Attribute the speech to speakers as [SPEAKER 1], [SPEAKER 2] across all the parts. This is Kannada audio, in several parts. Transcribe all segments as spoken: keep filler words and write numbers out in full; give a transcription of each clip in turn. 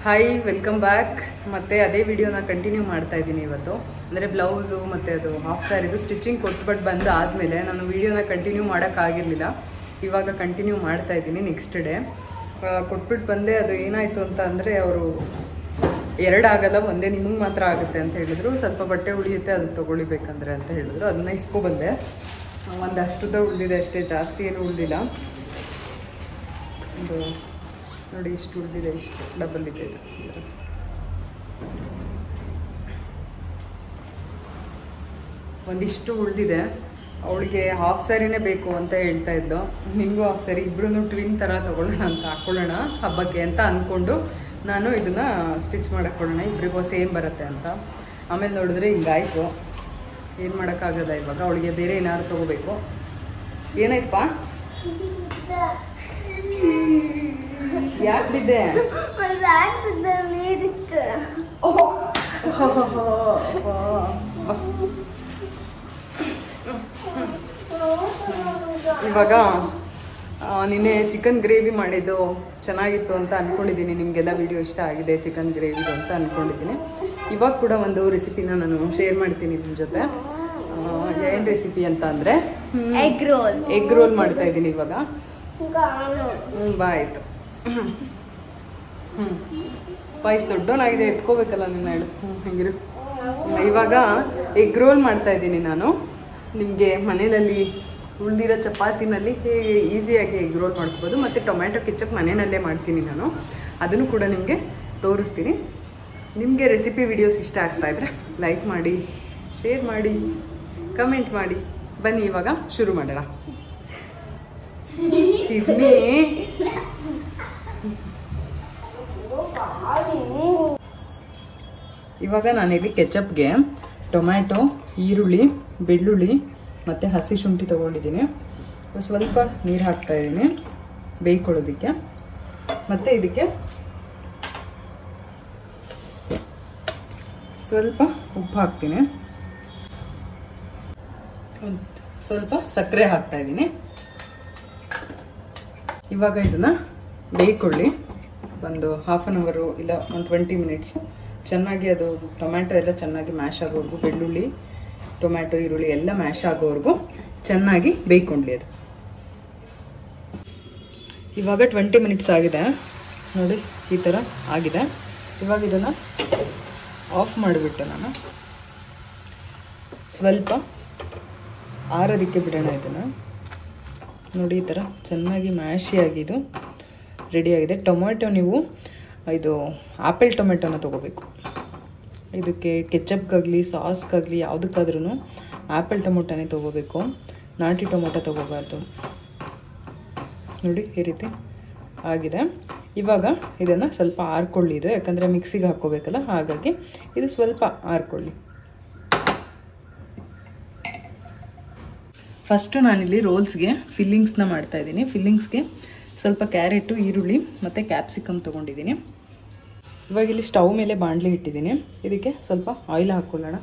[SPEAKER 1] Hi welcome back. ಮತ್ತು ಅದೇ ವಿಡಿಯೋನ ಕಂಟಿನ್ಯೂ ಮಾಡ್ತಾ ಇದ್ದೀನಿ ಇವತ್ತು. ಅಂದರೆ ಬ್ಲೌಸು ಮತ್ತು ಅದು ಹಾಫ್ ಸ್ಯಾರಿದು ಸ್ಟಿಚಿಂಗ್ ಕೊಟ್ಬಿಟ್ಟು ಬಂದು ಆದಮೇಲೆ ನಾನು ವಿಡಿಯೋನ ಕಂಟಿನ್ಯೂ ಮಾಡೋಕ್ಕಾಗಿರಲಿಲ್ಲ. ಇವಾಗ ಕಂಟಿನ್ಯೂ ಮಾಡ್ತಾ ಇದ್ದೀನಿ. ನೆಕ್ಸ್ಟ್ ಡೇ ಕೊಟ್ಬಿಟ್ಟು ಬಂದೆ. ಅದು ಏನಾಯಿತು ಅಂತ ಅಂದರೆ ಅವರು ಎರಡು ಆಗಲ್ಲ, ಒಂದೇ ನಿಮಗೆ ಮಾತ್ರ ಆಗುತ್ತೆ ಅಂತ ಹೇಳಿದ್ರು. ಸ್ವಲ್ಪ ಬಟ್ಟೆ ಉಳಿಯುತ್ತೆ, ಅದು ತೊಗೊಳಿಬೇಕಂದ್ರೆ ಅಂತ ಹೇಳಿದ್ರು. ಅದನ್ನ ಇಸ್ಕೊಬಂದೆ. ಒಂದಷ್ಟುದ ಉಳಿದಿದೆ ಅಷ್ಟೇ, ಜಾಸ್ತಿ ಏನು ಉಳಿದಿಲ್ಲ. ಒಂದು ನೋಡಿ ಇಷ್ಟು ಉಳಿದಿದೆ, ಇಷ್ಟು ಡಬಲ್ ಇದೆ. ಒಂದಿಷ್ಟು ಉಳಿದಿದೆ. ಅವಳಿಗೆ ಹಾಫ್ ಸ್ಯಾರಿನೇ ಬೇಕು ಅಂತ ಹೇಳ್ತಾ ಇದ್ದು. ನಿಮಗೂ ಹಾಫ್ ಸ್ಯಾರಿ, ಇಬ್ಬರೂ ಟ್ವಿನ್ ಥರ ತೊಗೊಳ್ಳೋಣ ಅಂತ ಹಾಕ್ಕೊಳ್ಳೋಣ ಹಬ್ಬಕ್ಕೆ ಅಂತ ಅಂದ್ಕೊಂಡು ನಾನು ಇದನ್ನು ಸ್ಟಿಚ್ ಮಾಡೋಕ್ಕೊಳ್ಳೋಣ, ಇಬ್ಬರಿಗೂ ಸೇಮ್ ಬರುತ್ತೆ ಅಂತ. ಆಮೇಲೆ ನೋಡಿದ್ರೆ ಹಿಂಗಾಯಿತು. ಏನು ಮಾಡೋಕ್ಕಾಗದ ಇವಾಗ. ಅವಳಿಗೆ ಬೇರೆ ಏನಾದ್ರು ತೊಗೋಬೇಕು. ಏನಾಯ್ತಪ್ಪ? ಯಾಕೆ ಬಿದ್ದೆ? ಇವಾಗ ನಿನ್ನೆ ಚಿಕನ್ ಗ್ರೇವಿ ಮಾಡಿದ್ದು ಚೆನ್ನಾಗಿತ್ತು ಅಂತ ಅಂದ್ಕೊಂಡಿದ್ದೀನಿ. ನಿಮಗೆಲ್ಲ ವಿಡಿಯೋ ಇಷ್ಟ ಆಗಿದೆ ಚಿಕನ್ ಗ್ರೇವಿದು ಅಂತ ಅಂದ್ಕೊಂಡಿದ್ದೀನಿ. ಇವಾಗ ಕೂಡ ಒಂದು ರೆಸಿಪಿನ ನಾನು ಶೇರ್ ಮಾಡ್ತೀನಿ ನಿಮ್ಮ ಜೊತೆ. ಏನು ರೆಸಿಪಿ ಅಂತ ಅಂದರೆ ಎಗ್ ರೋಲ್ ಎಗ್ ರೋಲ್ ಮಾಡ್ತಾ ಇದ್ದೀನಿ ಇವಾಗ. ಹ್ಞೂ ಬಾ ಆಯಿತು. ಹ್ಞೂ ಹ್ಞೂ ಪಾಯ್ಸ್ ದೊಡ್ಡವನಾಗಿದೆ, ಎತ್ಕೋಬೇಕಲ್ಲ ನಿನ್ನ ಹೇಳು. ಹ್ಞೂ ಹಂಗಿರು. ಇವಾಗ ಎಗ್ ರೋಲ್ ಮಾಡ್ತಾ ಇದ್ದೀನಿ ನಾನು. ನಿಮಗೆ ಮನೆಯಲ್ಲಿ ಉಳಿದಿರೋ ಚಪಾತಿನಲ್ಲಿ ಹೇಗೆ ಈಸಿಯಾಗಿ ಎಗ್ ರೋಲ್ ಮಾಡ್ಕೋಬೋದು. ಮತ್ತು ಟೊಮ್ಯಾಟೊ ಕೆಚಪ್ ಮನೆಯಲ್ಲೇ ಮಾಡ್ತೀನಿ ನಾನು, ಅದನ್ನು ಕೂಡ ನಿಮಗೆ ತೋರಿಸ್ತೀನಿ. ನಿಮಗೆ ರೆಸಿಪಿ ವಿಡಿಯೋಸ್ ಇಷ್ಟ ಆಗ್ತಾಯಿದ್ರೆ ಲೈಕ್ ಮಾಡಿ, ಶೇರ್ ಮಾಡಿ, ಕಮೆಂಟ್ ಮಾಡಿ. ಬನ್ನಿ ಇವಾಗ ಶುರು ಮಾಡೋಣ. ಚಿನ್ನಿ ಇವಾಗ ನಾನಿಲ್ಲಿ ಕೆಚಪ್ಗೆ ಟೊಮ್ಯಾಟೊ, ಈರುಳ್ಳಿ, ಬೆಳ್ಳುಳ್ಳಿ ಮತ್ತು ಹಸಿ ಶುಂಠಿ ತೊಗೊಂಡಿದ್ದೀನಿ. ಸ್ವಲ್ಪ ನೀರು ಹಾಕ್ತಾಯಿದ್ದೀನಿ ಬೇಯ್ಕೊಳ್ಳೋದಕ್ಕೆ. ಮತ್ತು ಇದಕ್ಕೆ ಸ್ವಲ್ಪ ಉಪ್ಪು ಹಾಕ್ತೀನಿ, ಸ್ವಲ್ಪ ಸಕ್ಕರೆ ಹಾಕ್ತಾಯಿದ್ದೀನಿ. ಇವಾಗ ಇದನ್ನು ಬೇಯ್ಕೊಳ್ಳಿ ಒಂದು ಹಾಫ್ ಆನ್ ಅವರು ಇಲ್ಲ ಒಂದು ಟ್ವೆಂಟಿ ಮಿನಿಟ್ಸ್. ಚೆನ್ನಾಗಿ ಅದು ಟೊಮ್ಯಾಟೊ ಎಲ್ಲ ಚೆನ್ನಾಗಿ ಮ್ಯಾಶ್ ಆಗೋವರೆಗೂ, ಬೆಳ್ಳುಳ್ಳಿ ಟೊಮ್ಯಾಟೊ ಈರುಳ್ಳಿ ಎಲ್ಲ ಮ್ಯಾಶ್ ಆಗೋವರೆಗೂ ಚೆನ್ನಾಗಿ ಬೇಯ್ಕೊಳ್ಳಿ ಅದು. ಇವಾಗ ಟ್ವೆಂಟಿ ಮಿನಿಟ್ಸ್ ಆಗಿದೆ ನೋಡಿ, ಈ ಥರ ಆಗಿದೆ. ಇವಾಗ ಇದನ್ನು ಆಫ್ ಮಾಡಿಬಿಟ್ಟು ನಾನು ಸ್ವಲ್ಪ ಆರೋದಕ್ಕೆ ಬಿಡೋಣ. ಇದನ್ನು ನೋಡಿ, ಈ ಥರ ಚೆನ್ನಾಗಿ ಮ್ಯಾಶಿ ಆಗಿದ್ದು ರೆಡಿಯಾಗಿದೆ. ಟೊಮ್ಯಾಟೊ ನೀವು ಇದು ಆ್ಯಪಲ್ ಟೊಮೆಟೊನ ತೊಗೋಬೇಕು. ಇದಕ್ಕೆ ಕೆಚಪ್ಗಾಗಲಿ ಸಾಸ್ಗಾಗಲಿ ಯಾವುದಕ್ಕಾದ್ರೂ ಆ್ಯಪಲ್ ಟೊಮೊಟೊನೇ ತೊಗೋಬೇಕು, ನಾಟಿ ಟೊಮೊಟೊ ತೊಗೋಬಾರ್ದು. ನೋಡಿ ಈ ರೀತಿ ಆಗಿದೆ. ಇವಾಗ ಇದನ್ನು ಸ್ವಲ್ಪ ಆರ್ಕೊಳ್ಳಿ. ಇದು ಯಾಕಂದರೆ ಮಿಕ್ಸಿಗೆ ಹಾಕ್ಕೋಬೇಕಲ್ಲ, ಹಾಗಾಗಿ ಇದು ಸ್ವಲ್ಪ ಆರ್ಕೊಳ್ಳಿ. ಫಸ್ಟು ನಾನಿಲ್ಲಿ ರೋಲ್ಸ್ಗೆ ಫಿಲ್ಲಿಂಗ್ಸ್ನ ಮಾಡ್ತಾಯಿದ್ದೀನಿ. ಫಿಲ್ಲಿಂಗ್ಸ್ಗೆ ಸ್ವಲ್ಪ ಕ್ಯಾರೆಟು, ಈರುಳ್ಳಿ ಮತ್ತು ಕ್ಯಾಪ್ಸಿಕಮ್ ತೊಗೊಂಡಿದ್ದೀನಿ. ಇವಾಗ ಇಲ್ಲಿ ಸ್ಟವ್ ಮೇಲೆ ಬಾಣಲಿ ಇಟ್ಟಿದ್ದೀನಿ. ಇದಕ್ಕೆ ಸ್ವಲ್ಪ ಆಯಿಲ್ ಹಾಕ್ಕೊಳ್ಳೋಣ.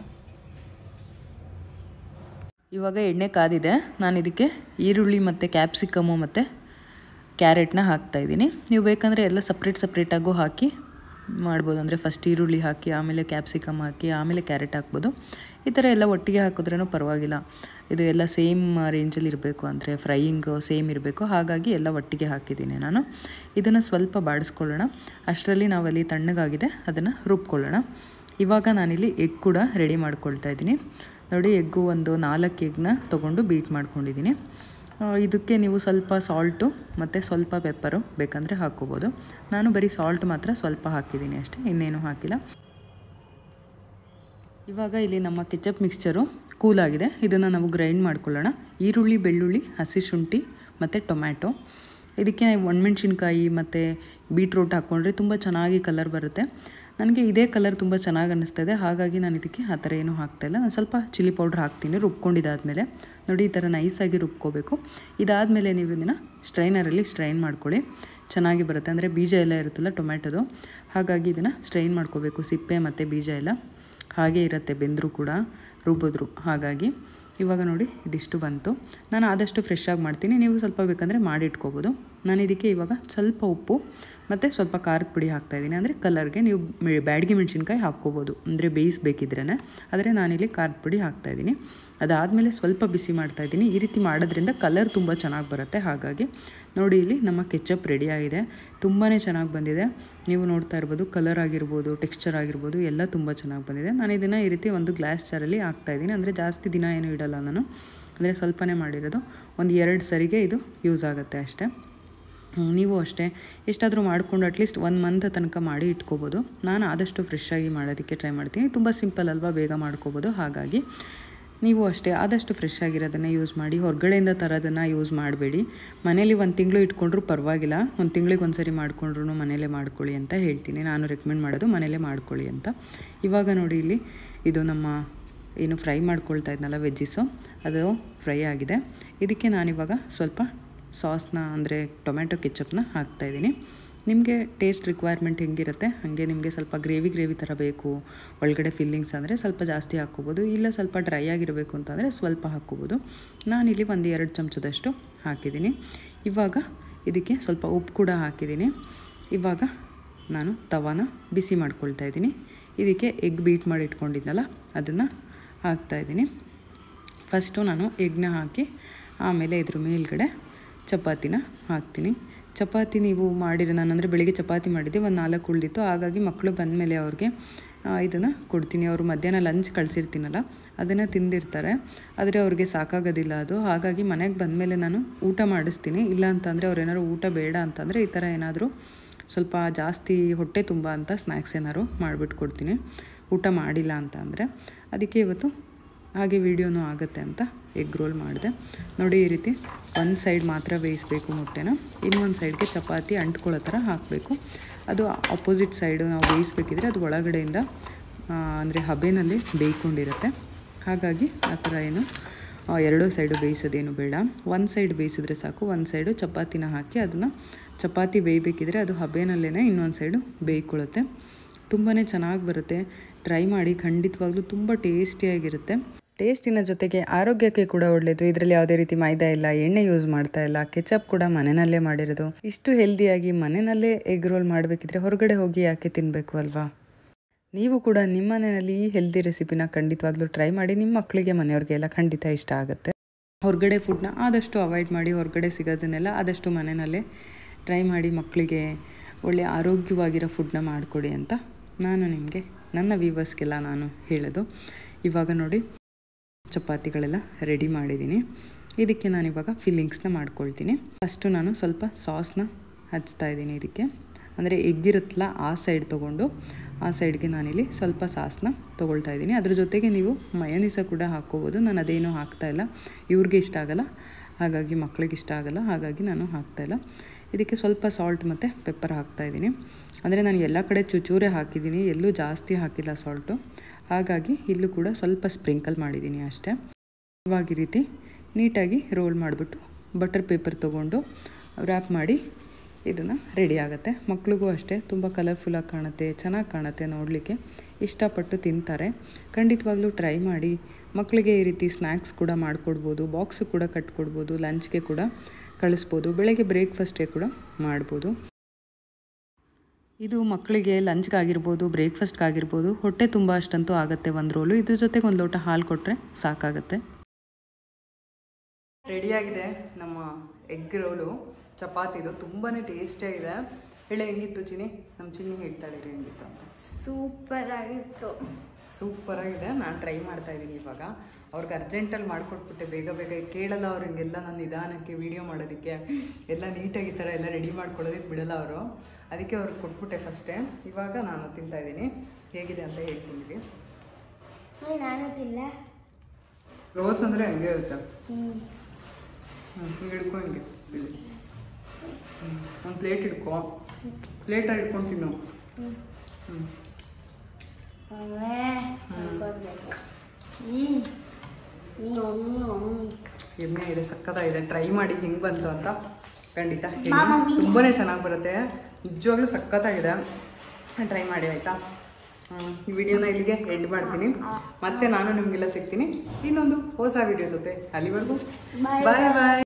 [SPEAKER 1] ಇವಾಗ ಎಣ್ಣೆ ಕಾದಿದೆ. ನಾನು ಇದಕ್ಕೆ ಈರುಳ್ಳಿ ಮತ್ತು ಕ್ಯಾಪ್ಸಿಕಮ್ಮು ಮತ್ತು ಕ್ಯಾರೆಟ್ನ ಹಾಕ್ತಾಯಿದ್ದೀನಿ. ನೀವು ಬೇಕಂದರೆ ಎಲ್ಲ ಸಪ್ರೇಟ್ ಸಪ್ರೇಟಾಗೂ ಹಾಕಿ ಮಾಡ್ಬೋದು. ಅಂದರೆ ಫಸ್ಟ್ ಈರುಳ್ಳಿ ಹಾಕಿ, ಆಮೇಲೆ ಕ್ಯಾಪ್ಸಿಕಮ್ ಹಾಕಿ, ಆಮೇಲೆ ಕ್ಯಾರೆಟ್ ಹಾಕ್ಬೋದು. ಈ ಥರ ಎಲ್ಲ ಒಟ್ಟಿಗೆ ಹಾಕಿದ್ರೂ ಪರವಾಗಿಲ್ಲ. ಇದು ಎಲ್ಲ ಸೇಮ್ ರೇಂಜಲ್ಲಿ ಇರಬೇಕು, ಅಂದರೆ ಫ್ರೈಯಿಂಗ್ ಸೇಮ್ ಇರಬೇಕು. ಹಾಗಾಗಿ ಎಲ್ಲ ಒಟ್ಟಿಗೆ ಹಾಕಿದ್ದೀನಿ ನಾನು. ಇದನ್ನು ಸ್ವಲ್ಪ ಬಾಡಿಸ್ಕೊಳ್ಳೋಣ. ಅಷ್ಟರಲ್ಲಿ ನಾವಲ್ಲಿ ತಣ್ಣಗಾಗಿದೆ, ಅದನ್ನು ರುಬ್ಕೊಳ್ಳೋಣ. ಇವಾಗ ನಾನಿಲ್ಲಿ ಎಗ್ ಕೂಡ ರೆಡಿ ಮಾಡ್ಕೊಳ್ತಾ ಇದ್ದೀನಿ. ನೋಡಿ, ಎಗ್ಗು ಒಂದು ನಾಲ್ಕು ಎಗ್ನ ತೊಗೊಂಡು ಬೀಟ್ ಮಾಡ್ಕೊಂಡಿದ್ದೀನಿ. ಇದಕ್ಕೆ ನೀವು ಸ್ವಲ್ಪ ಸಾಲ್ಟು ಮತ್ತು ಸ್ವಲ್ಪ ಪೆಪ್ಪರು ಬೇಕಂದರೆ ಹಾಕ್ಕೋಬೋದು. ನಾನು ಬರೀ ಸಾಲ್ಟ್ ಮಾತ್ರ ಸ್ವಲ್ಪ ಹಾಕಿದ್ದೀನಿ ಅಷ್ಟೇ, ಇನ್ನೇನು ಹಾಕಿಲ್ಲ. ಇವಾಗ ಇಲ್ಲಿ ನಮ್ಮ ಕೆಚಪ್ ಮಿಕ್ಸ್ಚರು ಕೂಲಾಗಿದೆ. ಇದನ್ನು ನಾವು ಗ್ರೈಂಡ್ ಮಾಡ್ಕೊಳ್ಳೋಣ. ಈರುಳ್ಳಿ, ಬೆಳ್ಳುಳ್ಳಿ, ಹಸಿ ಶುಂಠಿ ಮತ್ತು ಟೊಮ್ಯಾಟೊ. ಇದಕ್ಕೆ ಒಣಮೆಣ್ಸಿನ್ಕಾಯಿ ಮತ್ತು ಬೀಟ್ರೂಟ್ ಹಾಕ್ಕೊಂಡ್ರೆ ತುಂಬ ಚೆನ್ನಾಗಿ ಕಲರ್ ಬರುತ್ತೆ. ನನಗೆ ಇದೇ ಕಲರ್ ತುಂಬ ಚೆನ್ನಾಗಿ ಅನ್ನಿಸ್ತಾಯಿದೆ, ಹಾಗಾಗಿ ನಾನು ಇದಕ್ಕೆ ಆ ಥರ ಏನೂ ಹಾಕ್ತಾಯಿಲ್ಲ. ನಾನು ಸ್ವಲ್ಪ ಚಿಲ್ಲಿ ಪೌಡ್ರ್ ಹಾಕ್ತೀನಿ ರುಬ್ಕೊಂಡಿದ್ದಾದಮೇಲೆ. ನೋಡಿ, ಈ ಥರ ನೈಸಾಗಿ ರುಬ್ಕೋಬೇಕು. ಇದಾದಮೇಲೆ ನೀವು ಇದನ್ನು ಸ್ಟ್ರೈನರಲ್ಲಿ ಸ್ಟ್ರೈನ್ ಮಾಡ್ಕೊಳ್ಳಿ, ಚೆನ್ನಾಗಿ ಬರುತ್ತೆ. ಅಂದರೆ ಬೀಜ ಎಲ್ಲ ಇರುತ್ತಲ್ಲ ಟೊಮ್ಯಾಟೊದು, ಹಾಗಾಗಿ ಇದನ್ನು ಸ್ಟ್ರೈನ್ ಮಾಡ್ಕೋಬೇಕು. ಸಿಪ್ಪೆ ಮತ್ತು ಬೀಜ ಎಲ್ಲ ಹಾಗೆ ಇರುತ್ತೆ, ಬೆಂದರೂ ಕೂಡ ರುಬ್ಬಿದ್ರು. ಹಾಗಾಗಿ ಇವಾಗ ನೋಡಿ ಇದಿಷ್ಟು ಬಂತು. ನಾನು ಆದಷ್ಟು ಫ್ರೆಶ್ ಆಗಿ ಮಾಡ್ತೀನಿ, ನೀವು ಸ್ವಲ್ಪ ಬೇಕಂದರೆ ಮಾಡಿ ಇಟ್ಕೋಬೋದು. ನಾನು ಇದಕ್ಕೆ ಇವಾಗ ಸ್ವಲ್ಪ ಉಪ್ಪು ಮತ್ತು ಸ್ವಲ್ಪ ಖಾರದ ಪುಡಿ ಹಾಕ್ತಾಯಿದ್ದೀನಿ. ಅಂದರೆ ಕಲರ್ಗೆ ನೀವು ಬ್ಯಾಡಗಿ ಮೆಣಸಿನ್ಕಾಯಿ ಹಾಕ್ಕೋಬೋದು, ಅಂದರೆ ಬೇಯಿಸ್ಬೇಕಿದ್ರೇ. ಆದರೆ ನಾನಿಲ್ಲಿ ಖಾರದ ಪುಡಿ ಹಾಕ್ತಾಯಿದ್ದೀನಿ. ಅದಾದಮೇಲೆ ಸ್ವಲ್ಪ ಬಿಸಿ ಮಾಡ್ತಾಯಿದ್ದೀನಿ. ಈ ರೀತಿ ಮಾಡೋದ್ರಿಂದ ಕಲರ್ ತುಂಬ ಚೆನ್ನಾಗಿ ಬರುತ್ತೆ. ಹಾಗಾಗಿ ನೋಡಿ, ಇಲ್ಲಿ ನಮ್ಮ ಕೆಚಪ್ ರೆಡಿ ಆಗಿದೆ. ತುಂಬಾ ಚೆನ್ನಾಗಿ ಬಂದಿದೆ. ನೀವು ನೋಡ್ತಾ ಇರ್ಬೋದು, ಕಲರ್ ಆಗಿರ್ಬೋದು, ಟೆಕ್ಸ್ಚರ್ ಆಗಿರ್ಬೋದು ಎಲ್ಲ ತುಂಬ ಚೆನ್ನಾಗಿ ಬಂದಿದೆ. ನಾನು ಇದನ್ನು ಈ ರೀತಿ ಒಂದು ಗ್ಲಾಸ್ ಜಾರಲ್ಲಿ ಹಾಕ್ತಾಯಿದ್ದೀನಿ. ಅಂದರೆ ಜಾಸ್ತಿ ದಿನ ಏನೂ ಇಡಲ್ಲ ನಾನು, ಅಂದರೆ ಸ್ವಲ್ಪನೇ ಮಾಡಿರೋದು. ಒಂದು ಎರಡು ಸರಿಗೆ ಇದು ಯೂಸ್ ಆಗುತ್ತೆ ಅಷ್ಟೇ. ನೀವು ಅಷ್ಟೇ ಎಷ್ಟಾದರೂ ಮಾಡಿಕೊಂಡು ಅಟ್ಲೀಸ್ಟ್ ಒನ್ ಮಂತ್ ತನಕ ಮಾಡಿ ಇಟ್ಕೋಬೋದು. ನಾನು ಆದಷ್ಟು ಫ್ರೆಶ್ಶಾಗಿ ಮಾಡೋದಕ್ಕೆ ಟ್ರೈ ಮಾಡ್ತೀನಿ. ತುಂಬ ಸಿಂಪಲ್ ಅಲ್ವಾ, ಬೇಗ ಮಾಡ್ಕೋಬೋದು. ಹಾಗಾಗಿ ನೀವು ಅಷ್ಟೇ ಆದಷ್ಟು ಫ್ರೆಶ್ ಆಗಿರೋದನ್ನು ಯೂಸ್ ಮಾಡಿ. ಹೊರಗಡೆಯಿಂದ ತರೋದನ್ನು ಯೂಸ್ ಮಾಡಬೇಡಿ. ಮನೇಲಿ ಒಂದು ತಿಂಗಳು ಇಟ್ಕೊಂಡ್ರೂ ಪರವಾಗಿಲ್ಲ, ಒಂದು ತಿಂಗಳಿಗೆ ಒಂದು ಸರಿ ಮಾಡಿಕೊಂಡ್ರೂ ಮನೇಲೇ ಮಾಡ್ಕೊಳ್ಳಿ ಅಂತ ಹೇಳ್ತೀನಿ. ನಾನು ರೆಕಮೆಂಡ್ ಮಾಡೋದು ಮನೇಲೇ ಮಾಡ್ಕೊಳ್ಳಿ ಅಂತ. ಇವಾಗ ನೋಡಿ, ಇಲ್ಲಿ ಇದು ನಮ್ಮ ಏನು ಫ್ರೈ ಮಾಡ್ಕೊಳ್ತಾ ಇದ್ನಲ್ಲ ವೆಜ್ಜಿಸು, ಅದು ಫ್ರೈ ಆಗಿದೆ. ಇದಕ್ಕೆ ನಾನಿವಾಗ ಸ್ವಲ್ಪ ಸಾಸ್ನ ಅಂದರೆ ಟೊಮೆಟೊ ಕೆಚಪ್ನ ಹಾಕ್ತಾಯಿದ್ದೀನಿ. ನಿಮಗೆ ಟೇಸ್ಟ್ ರಿಕ್ವೈರ್ಮೆಂಟ್ ಹೆಂಗಿರುತ್ತೆ ಹಾಗೆ, ನಿಮಗೆ ಸ್ವಲ್ಪ ಗ್ರೇವಿ ಗ್ರೇವಿ ಥರ ಬೇಕು, ಒಳಗಡೆ ಫಿಲ್ಲಿಂಗ್ಸ್ ಅಂದರೆ ಸ್ವಲ್ಪ ಜಾಸ್ತಿ ಹಾಕ್ಕೋಬೋದು, ಇಲ್ಲ ಸ್ವಲ್ಪ ಡ್ರೈ ಆಗಿರಬೇಕು ಅಂತಂದರೆ ಸ್ವಲ್ಪ ಹಾಕ್ಕೋಬೋದು. ನಾನಿಲ್ಲಿ ಒಂದು ಎರಡು ಚಮಚದಷ್ಟು ಹಾಕಿದ್ದೀನಿ. ಇವಾಗ ಇದಕ್ಕೆ ಸ್ವಲ್ಪ ಉಪ್ಪು ಕೂಡ ಹಾಕಿದ್ದೀನಿ. ಇವಾಗ ನಾನು ತವಾನ ಬಿಸಿ ಮಾಡ್ಕೊಳ್ತಾ ಇದ್ದೀನಿ. ಇದಕ್ಕೆ ಎಗ್ ಬೀಟ್ ಮಾಡಿ ಇಟ್ಕೊಂಡಿದ್ನಲ್ಲ ಅದನ್ನು ಹಾಕ್ತಾಯಿದ್ದೀನಿ. ಫಸ್ಟು ನಾನು ಎಗ್ನ ಹಾಕಿ ಆಮೇಲೆ ಇದ್ರ ಮೇಲ್ಗಡೆ ಚಪಾತಿನ ಹಾಕ್ತೀನಿ. ಚಪಾತಿ ನೀವು ಮಾಡಿರೋ, ನಾನು ಅಂದರೆ ಬೆಳಿಗ್ಗೆ ಚಪಾತಿ ಮಾಡಿದ್ದೆ, ಒಂದು ನಾಲ್ಕು ಉಳಿದಿತ್ತು. ಹಾಗಾಗಿ ಮಕ್ಕಳು ಬಂದಮೇಲೆ ಅವ್ರಿಗೆ ಇದನ್ನು ಕೊಡ್ತೀನಿ. ಅವರು ಮಧ್ಯಾಹ್ನ ಲಂಚ್ ಕಳಿಸಿರ್ತೀನಲ್ಲ ಅದನ್ನು ತಿಂದಿರ್ತಾರೆ, ಆದರೆ ಅವ್ರಿಗೆ ಸಾಕಾಗೋದಿಲ್ಲ ಅದು. ಹಾಗಾಗಿ ಮನೆಗೆ ಬಂದಮೇಲೆ ನಾನು ಊಟ ಮಾಡಿಸ್ತೀನಿ. ಇಲ್ಲ ಅಂತಂದರೆ ಅವ್ರು ಏನಾದ್ರು ಊಟ ಬೇಡ ಅಂತಂದರೆ ಈ ಥರ ಏನಾದರೂ ಸ್ವಲ್ಪ ಜಾಸ್ತಿ ಹೊಟ್ಟೆ ತುಂಬ ಅಂತ ಸ್ನ್ಯಾಕ್ಸ್ ಏನಾದ್ರು ಮಾಡಿಬಿಟ್ಟು ಕೊಡ್ತೀನಿ, ಊಟ ಮಾಡಿಲ್ಲ ಅಂತ ಅಂದರೆ. ಅದಕ್ಕೆ ಇವತ್ತು ಹಾಗೆ ವೀಡಿಯೋನೂ ಆಗುತ್ತೆ ಅಂತ ಎಗ್ ರೋಲ್ ಮಾಡಿದೆ. ನೋಡಿ, ಈ ರೀತಿ ಒಂದು ಸೈಡ್ ಮಾತ್ರ ಬೇಯಿಸಬೇಕು ಮೊಟ್ಟೆನ, ಇನ್ನೊಂದು ಸೈಡ್ಗೆ ಚಪಾತಿ ಅಂಟ್ಕೊಳ್ಳೋ ಥರ ಹಾಕಬೇಕು. ಅದು ಅಪೋಸಿಟ್ ಸೈಡು ನಾವು ಬೇಯಿಸ್ಬೇಕಿದ್ರೆ ಅದು ಒಳಗಡೆಯಿಂದ ಅಂದರೆ ಹಬೆನಲ್ಲಿ ಬೇಯ್ಕೊಂಡಿರುತ್ತೆ. ಹಾಗಾಗಿ ಆ ಥರ ಏನು ಎರಡೂ ಸೈಡು ಬೇಯಿಸೋದೇನು ಬೇಡ, ಒಂದು ಸೈಡ್ ಬೇಯಿಸಿದ್ರೆ ಸಾಕು. ಒಂದು ಸೈಡು ಚಪಾತಿನ ಹಾಕಿ ಅದನ್ನು ಚಪಾತಿ ಬೇಯಬೇಕಿದ್ರೆ ಅದು ಹಬೆನಲ್ಲೇ ಇನ್ನೊಂದು ಸೈಡು ಬೇಯ್ಕೊಳ್ಳುತ್ತೆ. ತುಂಬಾ ಚೆನ್ನಾಗಿ ಬರುತ್ತೆ. ಟ್ರೈ ಮಾಡಿ, ಖಂಡಿತವಾಗ್ಲೂ ತುಂಬ ಟೇಸ್ಟಿಯಾಗಿರುತ್ತೆ. ಟೇಸ್ಟಿನ ಜೊತೆಗೆ ಆರೋಗ್ಯಕ್ಕೆ ಕೂಡ ಒಳ್ಳೆಯದು. ಇದರಲ್ಲಿ ಯಾವುದೇ ರೀತಿ ಮೈದಾ ಇಲ್ಲ, ಎಣ್ಣೆ ಯೂಸ್ ಮಾಡ್ತಾ ಇಲ್ಲ, ಕೆಚಪ್ ಕೂಡ ಮನೆಯಲ್ಲೇ ಮಾಡಿರೋದು. ಇಷ್ಟು ಹೆಲ್ದಿಯಾಗಿ ಮನೆಯಲ್ಲೇ ಎಗ್ ರೋಲ್ ಮಾಡಬೇಕಿದ್ರೆ ಹೊರಗಡೆ ಹೋಗಿ ಯಾಕೆ ತಿನ್ನಬೇಕು ಅಲ್ವಾ? ನೀವು ಕೂಡ ನಿಮ್ಮ ಮನೆಯಲ್ಲಿ ಈ ಹೆಲ್ದಿ ರೆಸಿಪಿನ ಖಂಡಿತವಾಗ್ಲೂ ಟ್ರೈ ಮಾಡಿ. ನಿಮ್ಮ ಮಕ್ಕಳಿಗೆ, ಮನೆಯವ್ರಿಗೆಲ್ಲ ಖಂಡಿತ ಇಷ್ಟ ಆಗುತ್ತೆ. ಹೊರಗಡೆ ಫುಡ್ನ ಆದಷ್ಟು ಅವಾಯ್ಡ್ ಮಾಡಿ, ಹೊರಗಡೆ ಸಿಗೋದನ್ನೆಲ್ಲ ಆದಷ್ಟು ಮನೆಯಲ್ಲೇ ಟ್ರೈ ಮಾಡಿ. ಮಕ್ಕಳಿಗೆ ಒಳ್ಳೆಯ ಆರೋಗ್ಯವಾಗಿರೋ ಫುಡ್ನ ಮಾಡಿಕೊಡಿ ಅಂತ ನಾನು ನಿಮಗೆ, ನನ್ನ ವ್ಯೂವರ್ಸ್ಗೆಲ್ಲ ನಾನು ಹೇಳೋದು. ಇವಾಗ ನೋಡಿ, ಚಪಾತಿಗಳೆಲ್ಲ ರೆಡಿ ಮಾಡಿದ್ದೀನಿ. ಇದಕ್ಕೆ ನಾನಿವಾಗ ಫಿಲ್ಲಿಂಗ್ಸ್ನ ಮಾಡ್ಕೊಳ್ತೀನಿ. ಫಸ್ಟು ನಾನು ಸ್ವಲ್ಪ ಸಾಸ್ನ ಹಚ್ತಾ ಇದ್ದೀನಿ ಇದಕ್ಕೆ. ಅಂದರೆ ಎಗ್ಗಿರುತ್ತಲ್ಲ ಆ ಸೈಡ್ ತೊಗೊಂಡು ಆ ಸೈಡ್ಗೆ ನಾನಿಲ್ಲಿ ಸ್ವಲ್ಪ ಸಾಸ್ನ ತೊಗೊಳ್ತಾ ಇದ್ದೀನಿ. ಅದ್ರ ಜೊತೆಗೆ ನೀವು ಮಯೋನೀಸ ಕೂಡ ಹಾಕ್ಕೋಬೋದು. ನಾನು ಅದೇನೂ ಹಾಕ್ತಾಯಿಲ್ಲ, ಇವ್ರಿಗೆ ಇಷ್ಟ ಆಗೋಲ್ಲ, ಹಾಗಾಗಿ ಮಕ್ಕಳಿಗೆ ಇಷ್ಟ ಆಗೋಲ್ಲ, ಹಾಗಾಗಿ ನಾನು ಹಾಕ್ತಾಯಿಲ್ಲ. ಇದಕ್ಕೆ ಸ್ವಲ್ಪ ಸಾಲ್ಟ್ ಮತ್ತು ಪೆಪ್ಪರ್ ಹಾಕ್ತಾಯಿದ್ದೀನಿ. ಅಂದರೆ ನಾನು ಎಲ್ಲ ಕಡೆ ಚೂಚೂರೇ ಹಾಕಿದ್ದೀನಿ, ಎಲ್ಲೂ ಜಾಸ್ತಿ ಹಾಕಿಲ್ಲ ಸಾಲ್ಟು. ಹಾಗಾಗಿ ಇಲ್ಲೂ ಕೂಡ ಸ್ವಲ್ಪ ಸ್ಪ್ರಿಂಕಲ್ ಮಾಡಿದ್ದೀನಿ ಅಷ್ಟೇ. ಇವಾಗ ಈ ರೀತಿ ನೀಟಾಗಿ ರೋಲ್ ಮಾಡಿಬಿಟ್ಟು ಬಟರ್ ಪೇಪರ್ ತೊಗೊಂಡು ರ್ಯಾಪ್ ಮಾಡಿ ಇದನ್ನು ರೆಡಿ ಆಗುತ್ತೆ. ಮಕ್ಳಿಗೂ ಅಷ್ಟೇ ತುಂಬ ಕಲರ್ಫುಲ್ಲಾಗಿ ಕಾಣುತ್ತೆ, ಚೆನ್ನಾಗಿ ಕಾಣುತ್ತೆ, ನೋಡಲಿಕ್ಕೆ ಇಷ್ಟಪಟ್ಟು ತಿಂತಾರೆ. ಖಂಡಿತವಾಗ್ಲೂ ಟ್ರೈ ಮಾಡಿ. ಮಕ್ಕಳಿಗೆ ಈ ರೀತಿ ಸ್ನ್ಯಾಕ್ಸ್ ಕೂಡ ಮಾಡಿಕೊಡ್ಬೋದು, ಬಾಕ್ಸು ಕೂಡ ಕಟ್ಕೊಡ್ಬೋದು, ಲಂಚ್ಗೆ ಕೂಡ ಕಳಿಸ್ಬೋದು, ಬೆಳಗ್ಗೆ ಬ್ರೇಕ್ಫಾಸ್ಟ್ಗೆ ಕೂಡ ಮಾಡ್ಬೋದು. ಇದು ಮಕ್ಕಳಿಗೆ ಲಂಚ್ಗಾಗಿರ್ಬೋದು, ಬ್ರೇಕ್ಫಾಸ್ಟ್ಗಾಗಿರ್ಬೋದು, ಹೊಟ್ಟೆ ತುಂಬ ಅಷ್ಟಂತೂ ಆಗುತ್ತೆ ಒಂದು ರೋಲು. ಇದ್ರ ಜೊತೆಗೆ ಒಂದು ಲೋಟ ಹಾಲು ಕೊಟ್ಟರೆ ಸಾಕಾಗುತ್ತೆ. ರೆಡಿಯಾಗಿದೆ ನಮ್ಮ ಎಗ್ ರೋಲು, ಚಪಾತಿದು. ತುಂಬಾ ಟೇಸ್ಟಿಯಾಗಿದೆ. ಹೇಳಿ ಹೆಂಗಿತ್ತು ಚಿನ್ನಿ? ನಮ್ಮ ಚಿನ್ನಿ ಹೇಳ್ತಾಳೆ ರೀ ಹೆಂಗಿತ್ತು ಅಂತ.
[SPEAKER 2] ಸೂಪರ್ ಆಗಿತ್ತು.
[SPEAKER 1] ಸೂಪರ್ ಆಗಿದೆ. ನಾನು ಟ್ರೈ ಮಾಡ್ತಾ ಇದ್ದೀನಿ ಇವಾಗ. ಅವ್ರಿಗೆ ಅರ್ಜೆಂಟಲ್ಲಿ ಮಾಡಿಕೊಟ್ಬಿಟ್ಟೆ, ಬೇಗ ಬೇಗ ಕೇಳಲ್ಲ ಅವ್ರು. ಹಿಂಗೆಲ್ಲ ನಾನು ನಿಧಾನಕ್ಕೆ ವೀಡಿಯೋ ಮಾಡೋದಕ್ಕೆ ಎಲ್ಲ ನೀಟಾಗಿ ಈ ಥರ ಎಲ್ಲ ರೆಡಿ ಮಾಡ್ಕೊಳ್ಳೋದಕ್ಕೆ ಬಿಡಲ್ಲ ಅವರು. ಅದಕ್ಕೆ ಅವ್ರಿಗೆ ಕೊಟ್ಬಿಟ್ಟೆ ಫಸ್ಟೇ. ಇವಾಗ ನಾನು ತಿಂತಾಯಿದ್ದೀನಿ. ಹೇಗಿದೆ ಅಂತ ಹೇಳ್ತೀನಿ ರೀ.
[SPEAKER 2] ನಾನು ತಿಲ್ಲ
[SPEAKER 1] ರೋತ್ ಅಂದರೆ ಹಂಗೆ ಇರುತ್ತೆ. ಹ್ಞೂ ಹಿಂಗೆ ಹಿಡ್ಕೊ, ಹಿಂಗೆ ಇಲ್ಲಿ ಒಂದು ಪ್ಲೇಟ್ ಹಿಡ್ಕೊ, ಪ್ಲೇಟಲ್ಲಿ ಹಿಡ್ಕೊಂಡು ತಿನ್ನು. ಹ್ಞೂ ಎಮ್ಮೆ ಇದೆ, ಸಕ್ಕತ್ತಾಗಿದೆ. ಟ್ರೈ ಮಾಡಿ ಹೆಂಗೆ ಬಂತು ಅಂತ. ಖಂಡಿತ ತುಂಬಾ ಚೆನ್ನಾಗಿ ಬರುತ್ತೆ, ನಿಜವಾಗ್ಲೂ ಸಕ್ಕತ್ತಾಗಿದೆ. ಟ್ರೈ ಮಾಡಿ ಆಯಿತಾ? ಈ ವಿಡಿಯೋನ ಇಲ್ಲಿಗೆ ಎಂಡ್ ಮಾಡ್ತೀನಿ. ಮತ್ತೆ ನಾನು ನಿಮಗೆಲ್ಲ ಸಿಗ್ತೀನಿ ಇನ್ನೊಂದು ಹೊಸ ವಿಡಿಯೋ ಜೊತೆ. ಅಲ್ಲಿವರೆಗೂ ಬಾಯ್ ಬಾಯ್.